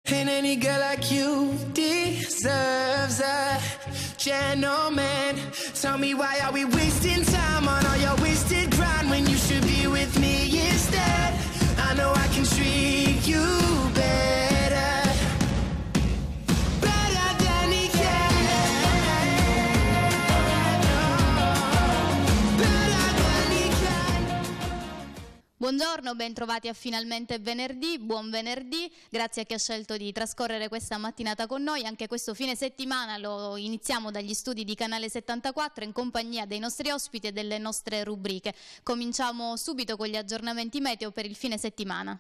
And any girl like you deserves a gentleman. Tell me, why are we wasting time on all your wasted grind when you should be with me instead? I know I can treat you better, better than he can, better than he can. Buongiorno, ben trovati a Finalmente Venerdì, buon venerdì, grazie a chi ha scelto di trascorrere questa mattinata con noi. Anche questo fine settimana lo iniziamo dagli studi di Canale 74 in compagnia dei nostri ospiti e delle nostre rubriche. Cominciamo subito con gli aggiornamenti meteo per il fine settimana.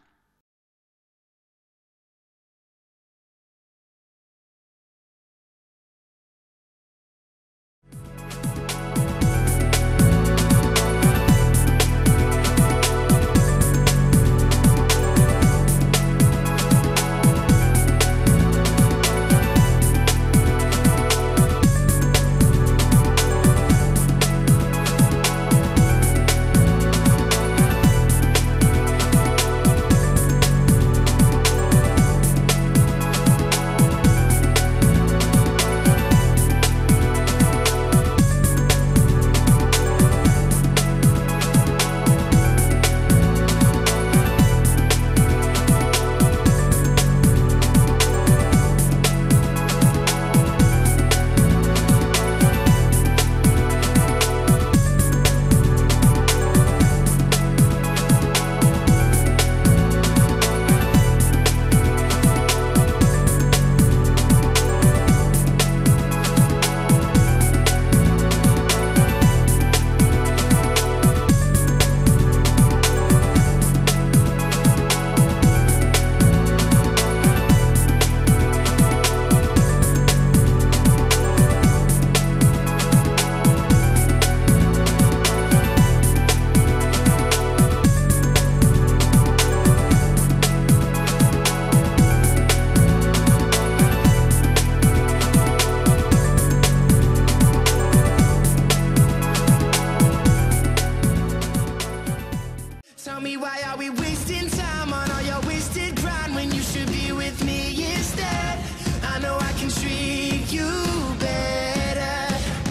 Tell me, why are we wasting time on all your wasted grind when you should be with me instead? I know I can treat you better,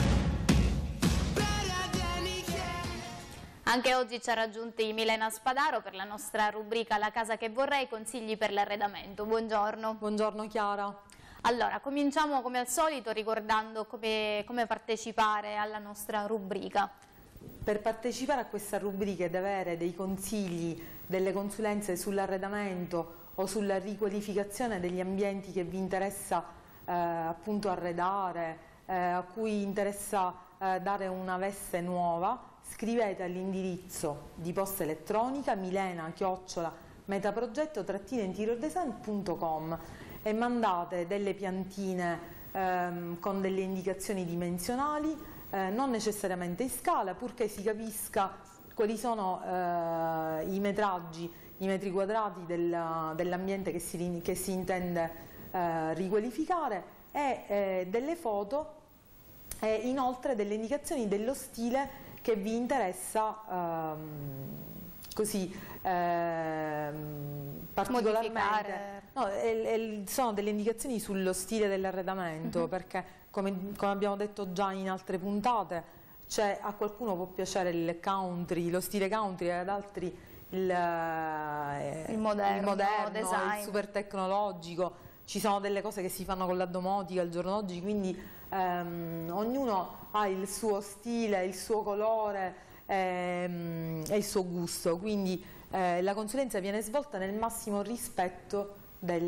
better than he can. Anche oggi ci ha raggiunti Milena Spadaro per la nostra rubrica La casa che vorrei, consigli per l'arredamento. Buongiorno. Buongiorno Chiara. Allora, cominciamo come al solito ricordando come partecipare alla nostra rubrica. Per partecipare a questa rubrica ed avere dei consigli, delle consulenze sull'arredamento o sulla riqualificazione degli ambienti che vi interessa appunto arredare, a cui interessa dare una veste nuova, scrivete all'indirizzo di posta elettronica milena@metaprogetto-interiordesign.com e mandate delle piantine con delle indicazioni dimensionali, non necessariamente in scala, purché si capisca quali sono i metraggi, i metri quadrati dell'ambiente che si intende riqualificare, e delle foto e inoltre delle indicazioni dello stile che vi interessa particolarmente. No, sono delle indicazioni sullo stile dell'arredamento, perché come abbiamo detto già in altre puntate, a qualcuno può piacere il country, lo stile country, e ad altri il moderno design, il super tecnologico. Ci sono delle cose che si fanno con la domotica al giorno d'oggi, quindi ognuno ha il suo stile, il suo colore e il suo gusto, quindi la consulenza viene svolta nel massimo rispetto dei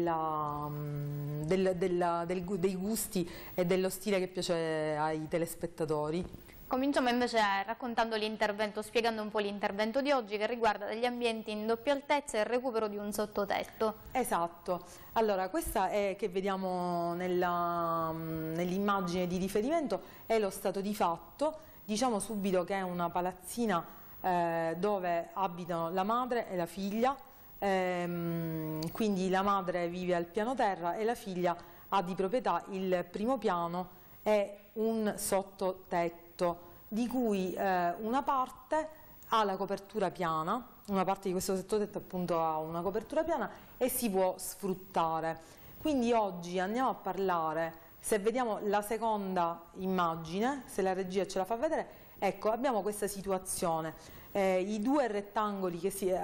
gusti e dello stile che piace ai telespettatori. Cominciamo invece raccontando l'intervento, spiegando un po' l'intervento di oggi, che riguarda degli ambienti in doppia altezza e il recupero di un sottotetto. Esatto, allora questa che vediamo nell'immagine di riferimento è lo stato di fatto. Diciamo subito che è una palazzina dove abitano la madre e la figlia, quindi la madre vive al piano terra e la figlia ha di proprietà il primo piano e un sottotetto, di cui una parte ha la copertura piana, una parte di questo sottotetto appunto ha una copertura piana e si può sfruttare. Quindi oggi andiamo a parlare, se vediamo la seconda immagine, se la regia ce la fa vedere, ecco, abbiamo questa situazione. I due rettangoli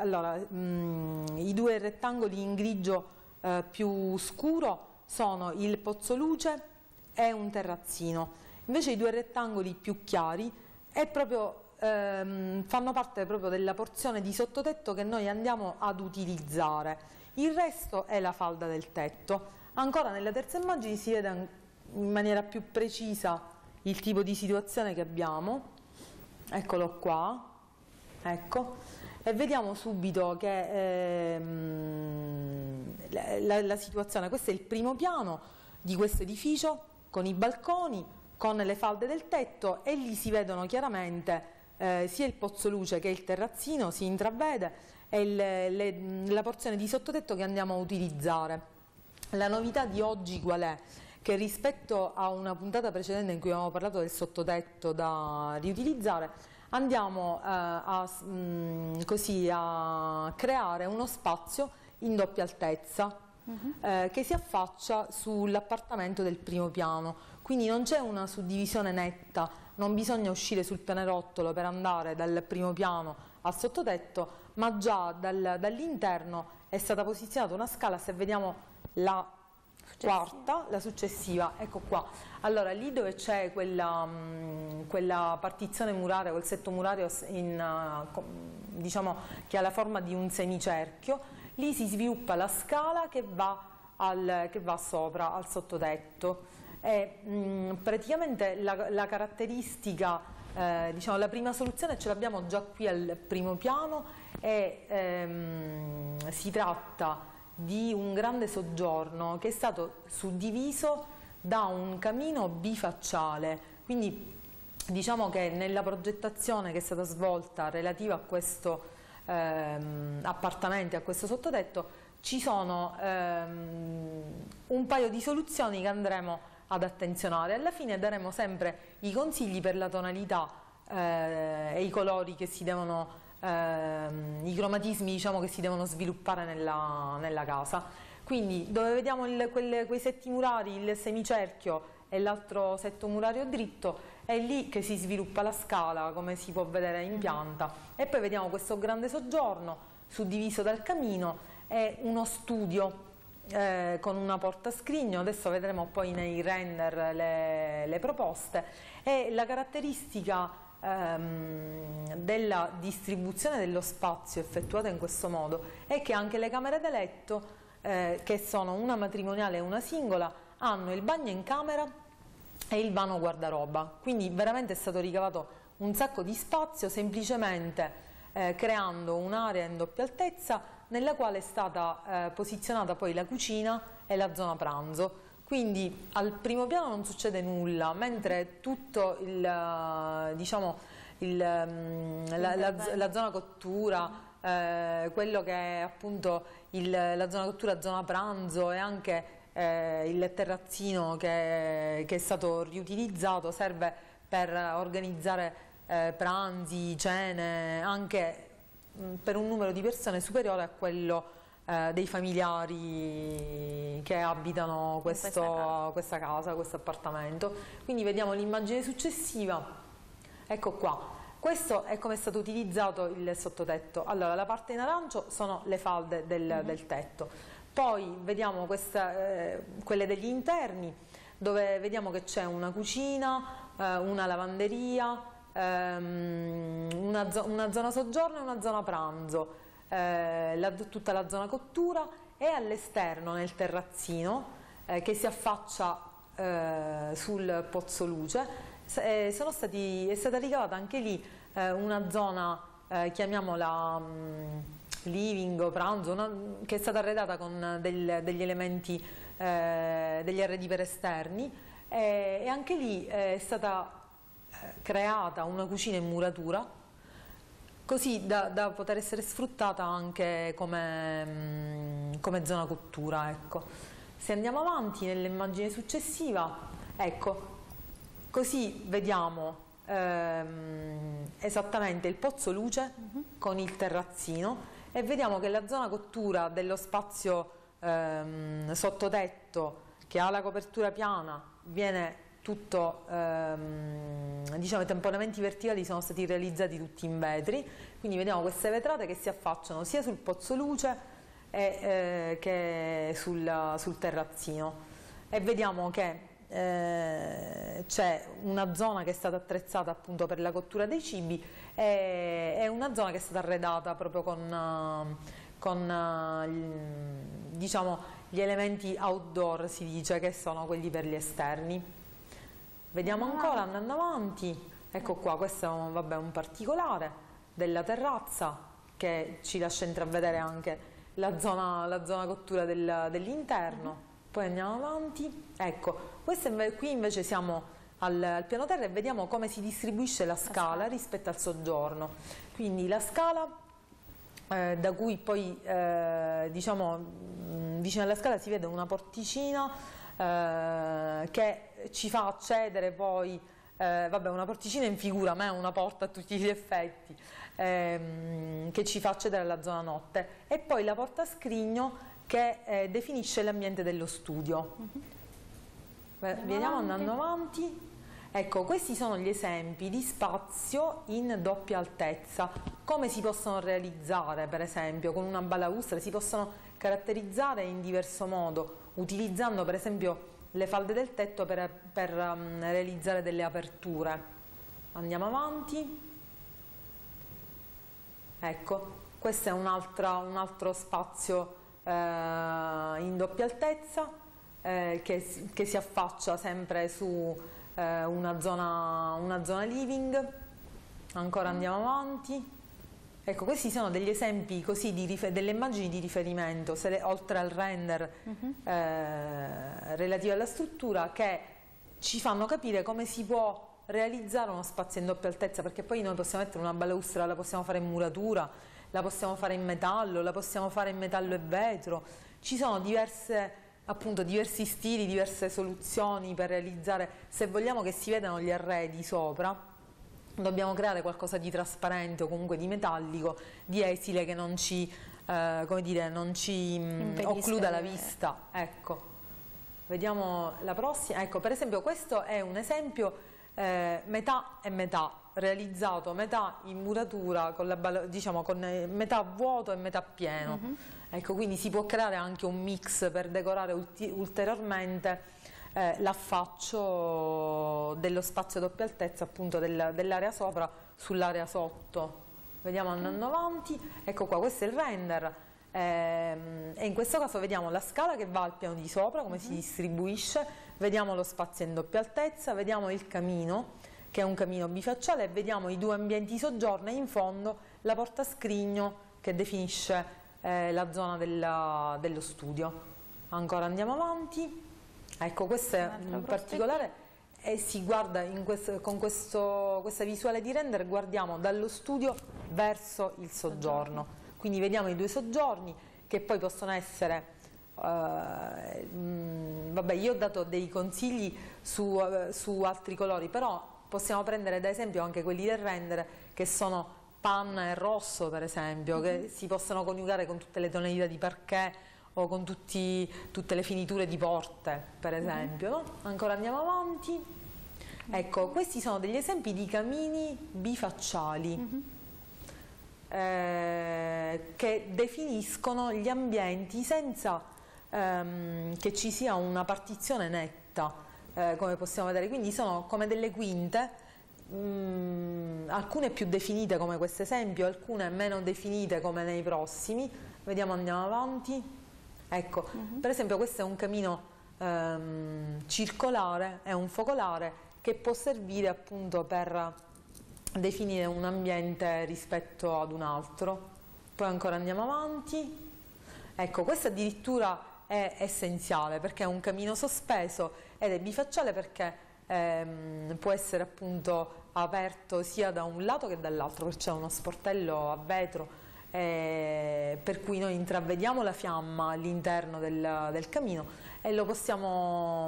i due rettangoli in grigio più scuro sono il pozzoluce e un terrazzino. Invece i due rettangoli più chiari fanno parte proprio della porzione di sottotetto che noi andiamo ad utilizzare. Il resto è la falda del tetto. Ancora nella terza immagine si vede in maniera più precisa il tipo di situazione che abbiamo. Eccolo qua, ecco, e vediamo subito che la situazione, questo è il primo piano di questo edificio con i balconi, con le falde del tetto, e lì si vedono chiaramente sia il pozzoluce che il terrazzino, si intravede, e la porzione di sottotetto che andiamo a utilizzare. La novità di oggi qual è? Che rispetto a una puntata precedente in cui avevamo parlato del sottotetto da riutilizzare, andiamo così a creare uno spazio in doppia altezza che si affaccia sull'appartamento del primo piano, quindi non c'è una suddivisione netta, non bisogna uscire sul pianerottolo per andare dal primo piano al sottotetto, ma già dall'interno è stata posizionata una scala. Se vediamo la quarta, la successiva, ecco qua. Allora, lì dove c'è quella partizione muraria, quel setto murario diciamo che ha la forma di un semicerchio, lì si sviluppa la scala che va sopra al sottotetto. E praticamente la caratteristica, diciamo, la prima soluzione ce l'abbiamo già qui al primo piano, e si tratta di un grande soggiorno che è stato suddiviso da un camino bifacciale. Quindi diciamo che nella progettazione che è stata svolta relativa a questo appartamento, a questo sottotetto, ci sono un paio di soluzioni che andremo ad attenzionare. Alla fine daremo sempre i consigli per la tonalità e i colori che si devono, i cromatismi, diciamo, che si devono sviluppare nella casa. Quindi dove vediamo quei setti murari, il semicerchio e l'altro setto murario dritto, è lì che si sviluppa la scala, come si può vedere in pianta. E poi vediamo questo grande soggiorno suddiviso dal camino e uno studio con una porta scrigno. Adesso vedremo poi nei render le proposte. E la caratteristica della distribuzione dello spazio effettuata in questo modo è che anche le camere da letto, che sono una matrimoniale e una singola, hanno il bagno in camera e il vano guardaroba. Quindi veramente è stato ricavato un sacco di spazio semplicemente creando un'area in doppia altezza nella quale è stata posizionata poi la cucina e la zona pranzo. Quindi al primo piano non succede nulla, mentre tutto diciamo la zona cottura, quello che è appunto la zona cottura, zona pranzo, e anche il terrazzino che è stato riutilizzato, serve per organizzare pranzi, cene, anche per un numero di persone superiore a quello dei familiari che abitano questa casa, questo appartamento. Quindi vediamo l'immagine successiva, ecco qua. Questo è come è stato utilizzato il sottotetto. Allora, la parte in arancio sono le falde del tetto, poi vediamo quelle degli interni, dove vediamo che c'è una cucina, una lavanderia, una zona soggiorno e una zona pranzo, tutta la zona cottura, e all'esterno nel terrazzino che si affaccia sul pozzoluce è stata ricavata anche lì una zona, chiamiamola living o pranzo, che è stata arredata con degli elementi, degli arredi per esterni, e anche lì è stata creata una cucina in muratura, così da poter essere sfruttata anche come zona cottura, ecco. Se andiamo avanti nell'immagine successiva, ecco, così vediamo esattamente il pozzoluce con il terrazzino, e vediamo che la zona cottura dello spazio sottotetto tetto che ha la copertura piana viene tutto, diciamo, i tamponamenti verticali sono stati realizzati tutti in vetri, quindi vediamo queste vetrate che si affacciano sia sul pozzo luce che sul terrazzino, e vediamo che c'è una zona che è stata attrezzata appunto per la cottura dei cibi e una zona che è stata arredata proprio diciamo, gli elementi outdoor, si dice, che sono quelli per gli esterni. Vediamo ancora, andando avanti, ecco qua, questo è un particolare della terrazza che ci lascia intravedere anche la zona cottura dell'interno. Poi andiamo avanti, ecco, qui invece siamo al piano terra e vediamo come si distribuisce la scala rispetto al soggiorno. Quindi la scala, da cui poi, diciamo, vicino alla scala si vede una porticina che ci fa accedere poi, una porticina in figura, ma è una porta a tutti gli effetti, che ci fa accedere alla zona notte, e poi la porta scrigno che definisce l'ambiente dello studio. Vediamo andando avanti. Ecco, questi sono gli esempi di spazio in doppia altezza. Come si possono realizzare, per esempio, con una balaustra? Si possono caratterizzare in diverso modo, utilizzando per esempio le falde del tetto per realizzare delle aperture. Andiamo avanti. Ecco, questo è un altro spazio in doppia altezza che si affaccia sempre su una zona living. Ancora andiamo avanti. Ecco, questi sono degli esempi così delle immagini di riferimento, oltre al render relativo alla struttura, che ci fanno capire come si può realizzare uno spazio in doppia altezza, perché poi noi possiamo mettere una balaustra, la possiamo fare in muratura, la possiamo fare in metallo, la possiamo fare in metallo e vetro. Ci sono diversi stili, diverse soluzioni per realizzare. Se vogliamo che si vedano gli arredi sopra, dobbiamo creare qualcosa di trasparente o comunque di metallico, di esile, che non ci, occluda la vista. Ecco, vediamo la prossima. Ecco, per esempio questo è un esempio metà e metà, realizzato metà in muratura con metà vuoto e metà pieno. Ecco, quindi si può creare anche un mix per decorare ulteriormente l'affaccio dello spazio doppia altezza, appunto dell'area sopra sull'area sotto. Vediamo andando avanti. Ecco qua, questo è il render, e in questo caso vediamo la scala che va al piano di sopra, come si distribuisce, vediamo lo spazio in doppia altezza, vediamo il camino, che è un camino bifacciale, e vediamo i due ambienti soggiorno, e in fondo la porta scrigno che definisce la zona dello studio. Ancora andiamo avanti. Ecco, questo è un particolare, e si guarda con questa visuale di render, guardiamo dallo studio verso il soggiorno. Quindi vediamo i due soggiorni, che poi possono essere, io ho dato dei consigli su altri colori, però possiamo prendere da esempio anche quelli del render, che sono panna e rosso, per esempio, che si possono coniugare con tutte le tonalità di parquet o con tutte le finiture di porte, per esempio, no? Ancora andiamo avanti. Ecco, questi sono degli esempi di camini bifacciali che definiscono gli ambienti senza che ci sia una partizione netta, come possiamo vedere. Quindi sono come delle quinte, alcune più definite come questo esempio, alcune meno definite come nei prossimi. Vediamo, andiamo avanti. Ecco, per esempio questo è un camino circolare, è un focolare che può servire appunto per definire un ambiente rispetto ad un altro. Poi ancora andiamo avanti. Ecco, questo addirittura è essenziale, perché è un camino sospeso ed è bifacciale, perché può essere appunto aperto sia da un lato che dall'altro, perché c'è uno sportello a vetro, per cui noi intravediamo la fiamma all'interno del camino e lo possiamo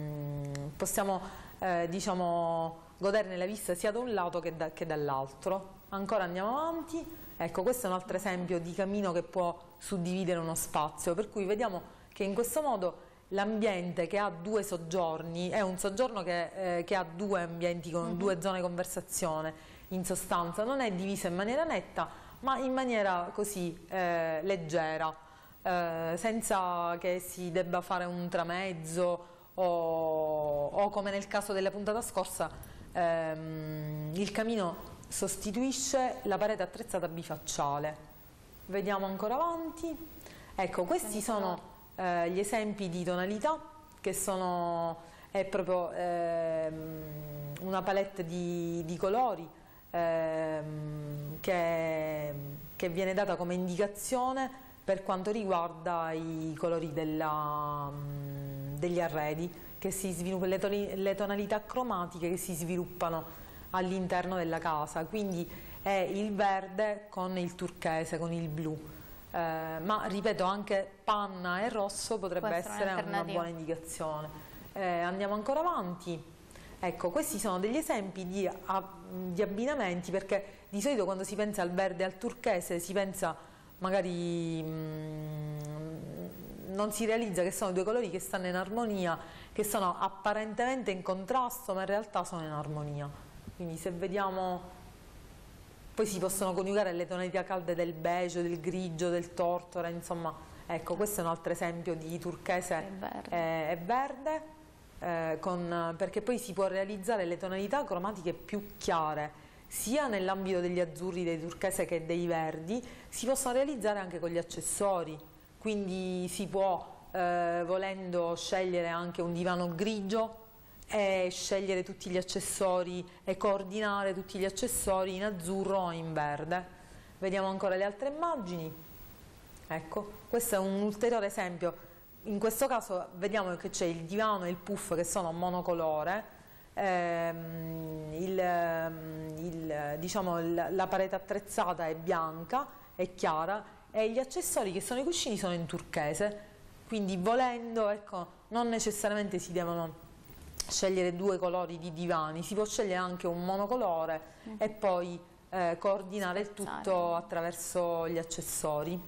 goderne la vista sia da un lato che dall'altro. Ancora andiamo avanti. Ecco, questo è un altro esempio di camino che può suddividere uno spazio, per cui vediamo che in questo modo l'ambiente che ha 2 soggiorni è un soggiorno che ha 2 ambienti con 2 zone conversazione, in sostanza non è diviso in maniera netta ma in maniera così leggera, senza che si debba fare un tramezzo o come nel caso della puntata scorsa il camino sostituisce la parete attrezzata bifacciale. Vediamo ancora avanti. Ecco, questi sono gli esempi di tonalità, che è proprio una palette di colori che viene data come indicazione per quanto riguarda i colori degli arredi, che si sviluppano, le tonalità cromatiche che si sviluppano all'interno della casa, quindi è il verde con il turchese, con il blu. Ma ripeto, anche panna e rosso potrebbe essere una buona indicazione. Andiamo ancora avanti. Ecco, questi sono degli esempi di abbinamenti, perché di solito quando si pensa al verde e al turchese si pensa magari non si realizza che sono 2 colori che stanno in armonia, che sono apparentemente in contrasto ma in realtà sono in armonia. Quindi se vediamo, poi si possono coniugare le tonalità calde del beige, del grigio, del tortora, insomma, ecco, questo è un altro esempio di turchese e verde, perché poi si può realizzare le tonalità cromatiche più chiare, sia nell'ambito degli azzurri, dei turchese che dei verdi, si possono realizzare anche con gli accessori, quindi si può, volendo, scegliere anche un divano grigio, e scegliere tutti gli accessori e coordinare tutti gli accessori in azzurro o in verde. Vediamo ancora le altre immagini. Ecco, questo è un ulteriore esempio. In questo caso vediamo che c'è il divano e il puff che sono monocolore, diciamo, la parete attrezzata è bianca, è chiara, e gli accessori che sono i cuscini sono in turchese, quindi volendo, ecco, non necessariamente si devono scegliere 2 colori di divani, si può scegliere anche un monocolore e poi coordinare il tutto attraverso gli accessori.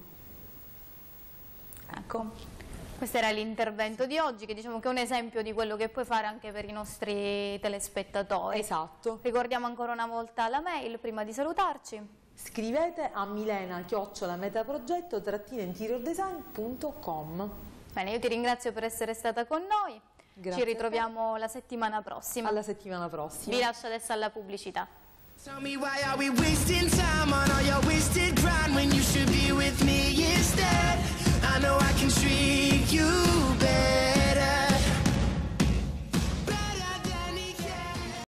Ecco, questo era l'intervento di oggi, che diciamo che è un esempio di quello che puoi fare anche per i nostri telespettatori. Esatto. Ricordiamo ancora una volta la mail prima di salutarci. Scrivete a milena@metaprogetto-interiordesign.com. Bene, io ti ringrazio per essere stata con noi. Grazie. Ci ritroviamo la settimana prossima. Alla settimana prossima. Vi lascio adesso alla pubblicità. Tell me why are we wasting time on all your wasted grind when you should be with me instead? I know I can treat you better.